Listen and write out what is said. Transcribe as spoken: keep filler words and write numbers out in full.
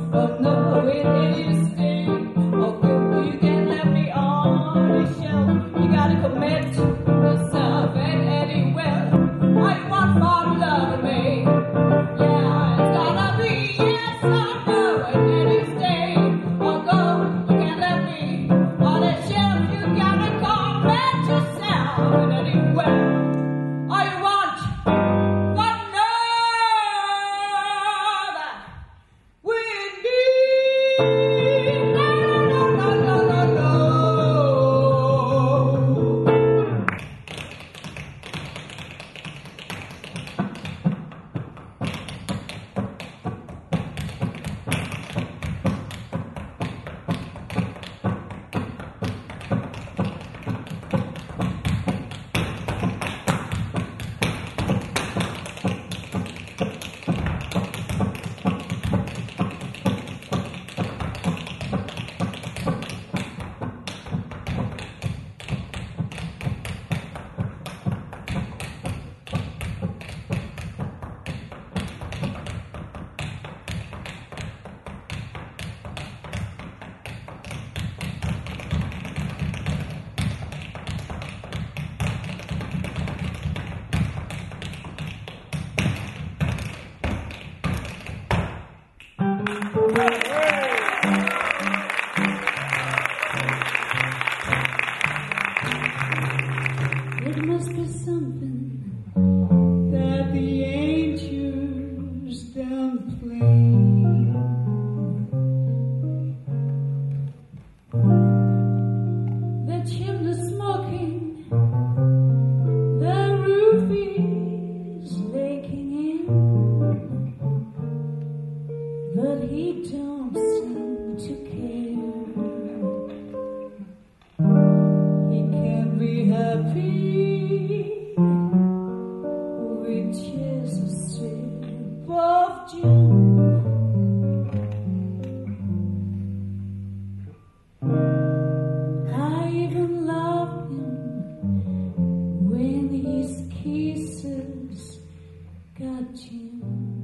Oh no, it is stay. Oh go, you can't let me on the shelf. You gotta commit yourself and anywhere. I want for love me. Yeah, it's gonna be yes or no, and then you stay or go. You can't let me on the shelf. You gotta commit yourself and anywhere. I want for love. We need no, no, no, no, no, no. It must be something that the angels don't play. The chimney smoking, the roof is leaking in, but he don't seem to care. He can be happy with just a sip of gin. I even love him when his kisses got gin.